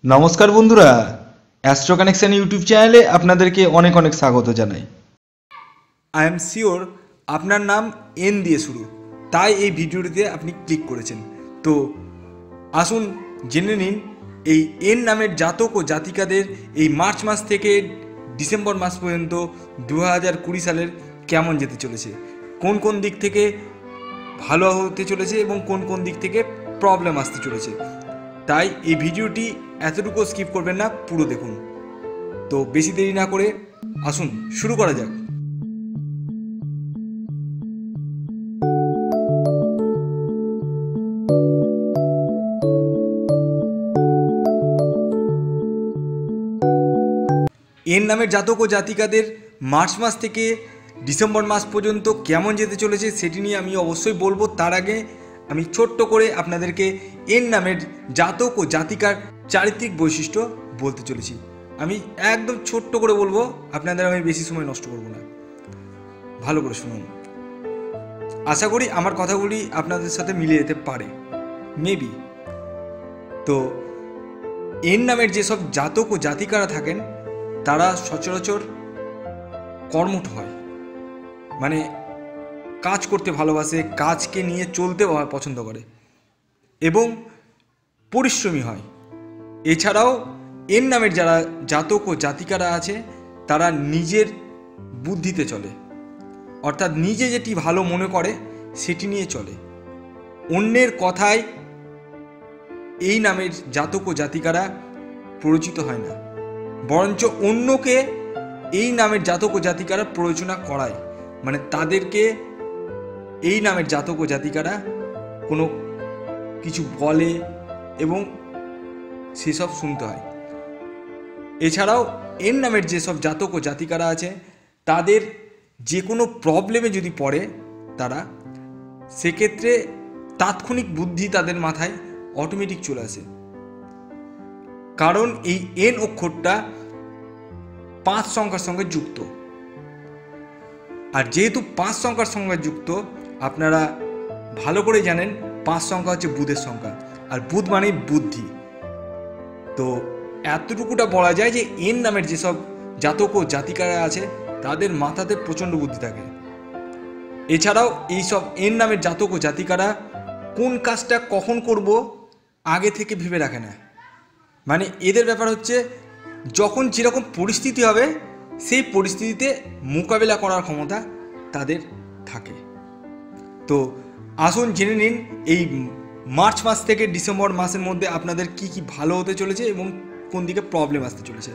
নমস্কার বন্ধুরা, astro connection YouTube চ্যানেলে আপনাদেরকে অনেক অনেক স্বাগত জানাই। আই এম শিওর আপনার নাম এন দিয়ে শুরু, তাই এই ভিডিওটিতে আপনি ক্লিক করেছেন। তো আসুন জেনে নিন এই এন নামের জাতক ও জাতিকাদের এই মার্চ মাস থেকে ডিসেম্বর মাস পর্যন্ত 2020 সালের কেমন যেতে চলেছে, কোন কোন দিক থেকে ভালো হতে চলেছে এবং কোন কোন দিক থেকে প্রবলেম আসতে চলেছে। তাই এই ভিডিওটি এতটুকু স্কিপ করবেন না, পুরো দেখুন। তো বেশি দেরি না করে আসুন শুরু করা যাক। এন নামের জাতক ও জাতিকাদের মার্চ মাস থেকে ডিসেম্বর মাস পর্যন্ত কেমন যেতে চলেছে সেটি নিয়ে আমি অবশ্যই বলবো। তার আগে আমি ছোট্ট করে আপনাদেরকে এন নামের জাতক ও জাতিকার চারিত্রিক বৈশিষ্ট্য বলতে চলেছি। আমি একদম ছোট্ট করে বলবো, আপনাদের আমি বেশি সময় নষ্ট করব না, ভালো করে শুনুন। আশা করি আমার কথাগুলি আপনাদের সাথে মিলে যেতে পারে, মেবি। তো এন নামের যেসব জাতক ও জাতিকারা থাকেন তারা সচরাচর কর্মঠ হয়, মানে কাজ করতে ভালোবাসে, কাজকে নিয়ে চলতে পছন্দ করে এবং পরিশ্রমী হয়। এছাড়াও এন নামের যারা জাতক ও জাতিকারা আছে তারা নিজের বুদ্ধিতে চলে, অর্থাৎ নিজে যেটি ভালো মনে করে সেটি নিয়ে চলে। অন্যের কথায় এই নামের জাতক ও জাতিকারা প্ররোচিত হয় না, বরঞ্চ অন্যকে এই নামের জাতক ও জাতিকারা প্ররোচনা করায়, মানে তাদেরকে এই নামের জাতক ও জাতিকারা কোনো কিছু বলে এবং সেসব শুনতে হয়। এছাড়াও এন নামের যেসব জাতক ও জাতিকারা আছে তাদের যে কোনো প্রবলেমে যদি পড়ে তারা, সেক্ষেত্রে তাৎক্ষণিক বুদ্ধি তাদের মাথায় অটোমেটিক চলে আসে, কারণ এই এন অক্ষরটা 5 সংখ্যার সঙ্গে যুক্ত। আর যেহেতু 5 সংখ্যার সঙ্গে যুক্ত, আপনারা ভালো করে জানেন 5 সংখ্যা হচ্ছে বুধের সংখ্যা, আর বুধ মানে বুদ্ধি। তো এতটুকুটা বলা যায় যে এন নামের যেসব জাতক ও জাতিকারা আছে তাদের মাথাতে প্রচণ্ড বুদ্ধি থাকে। এছাড়াও এইসব এন নামের জাতক ও জাতিকারা কোন কাজটা কখন করব আগে থেকে ভেবে রাখে না, মানে এদের ব্যাপার হচ্ছে যখন যেরকম পরিস্থিতি হবে সেই পরিস্থিতিতে মোকাবিলা করার ক্ষমতা তাদের থাকে। তো আসুন জেনে নিন এই মার্চ মাস থেকে ডিসেম্বর মাসের মধ্যে আপনাদের কি কি ভালো হতে চলেছে এবং কোন দিকে প্রবলেম আসতে চলেছে।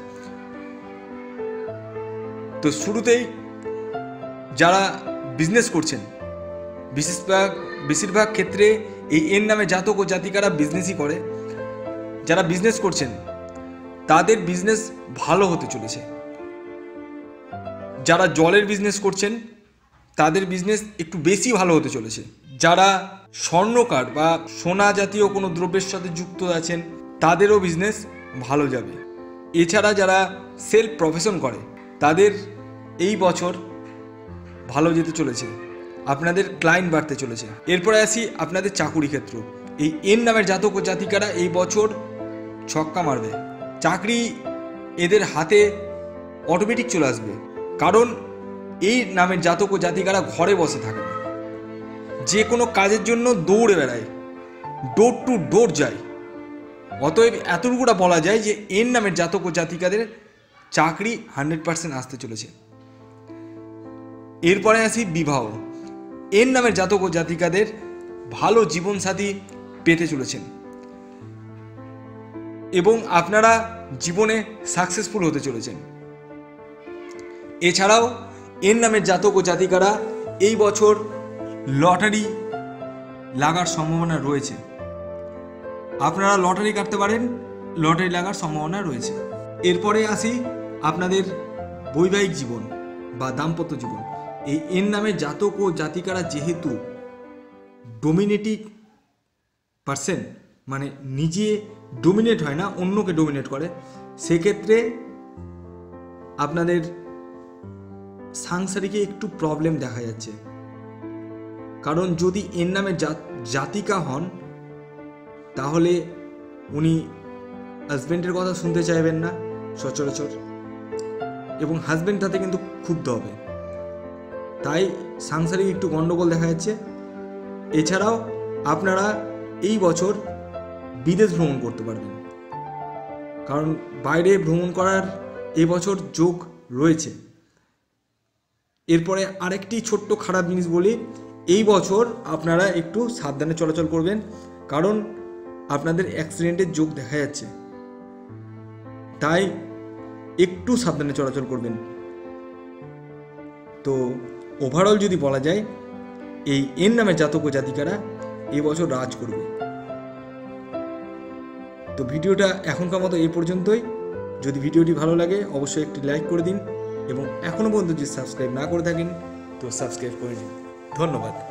তো শুরুতেই যারা বিজনেস করছেন, বেশিরভাগ ক্ষেত্রে এই এন নামে জাতক ও জাতিকারা বিজনেসই করে। যারা বিজনেস করছেন তাদের বিজনেস ভালো হতে চলেছে। যারা জলের বিজনেস করছেন তাদের বিজনেস একটু বেশি ভালো হতে চলেছে। যারা স্বর্ণকার বা সোনা জাতীয় কোনো দ্রব্যের সাথে যুক্ত আছেন তাদেরও বিজনেস ভালো যাবে। এছাড়া যারা সেলফ প্রফেশন করে তাদের এই বছর ভালো যেতে চলেছে, আপনাদের ক্লায়েন্ট বাড়তে চলেছে। এরপরে আসি আপনাদের চাকুরি ক্ষেত্র। এই এন নামের জাতক ও জাতিকারা এই বছর ছক্কা মারবে, চাকরি এদের হাতে অটোমেটিক চলে আসবে, কারণ এই নামের জাতক ও জাতিকারা ঘরে বসে থাকে না, যে কোনো কাজের জন্য দৌড়ে বেড়ায়, ডোর টু ডোর যায়। অতএব এতটুকুটা বলা যায় যে এন নামের জাতক ও জাতিকাদের চাকরি 100% আসতে চলেছে। এরপরে আসি বিবাহ। এন নামের জাতক ও জাতিকাদের ভালো জীবনসাথী পেতে চলেছেন এবং আপনারা জীবনে সাকসেসফুল হতে চলেছেন। এছাড়াও এন নামের জাতক ও জাতিকারা এই বছর লটারি লাগার সম্ভাবনা রয়েছে, আপনারা লটারি কাটতে পারেন, লটারি লাগার সম্ভাবনা রয়েছে। এরপরে আসি আপনাদের বৈবাহিক জীবন বা দাম্পত্য জীবন। এই এন নামের জাতক ও জাতিকারা যেহেতু ডোমিনেটিং পারসন, মানে নিজে ডোমিনেট হয় না, অন্যকে ডোমিনেট করে, সেক্ষেত্রে আপনাদের সাংসারিকে একটু প্রবলেম দেখা যাচ্ছে। কারণ যদি এর নামে জাতিকা হন তাহলে উনি হাজব্যান্ডের কথা শুনতে চাইবেন না সচরাচর, এবং হাজব্যান্ড তাতে কিন্তু ক্ষুব্ধ হবে, তাই সাংসারিক একটু গণ্ডগোল দেখা যাচ্ছে। এছাড়াও আপনারা এই বছর বিদেশ ভ্রমণ করতে পারবেন, কারণ বাইরে ভ্রমণ করার এবছর যোগ রয়েছে। এরপরে আরেকটি ছোট্ট খারাপ জিনিস বলি, এই বছর আপনারা একটু সাবধানে চলাচল করবেন, কারণ আপনাদের অ্যাক্সিডেন্টের যোগ দেখা যাচ্ছে, তাই একটু সাবধানে চলাচল করবেন। তো ওভারঅল যদি বলা যায়, এই এর নামে জাতক ও জাতিকারা এবছর রাজ করবে। তো ভিডিওটা এখনকার মতো এই পর্যন্তই। যদি ভিডিওটি ভালো লাগে অবশ্যই একটি লাইক করে দিন, এবং এখনও পর্যন্ত যদি সাবস্ক্রাইব না করে থাকেন তো সাবস্ক্রাইব করে দিন। ধন্যবাদ।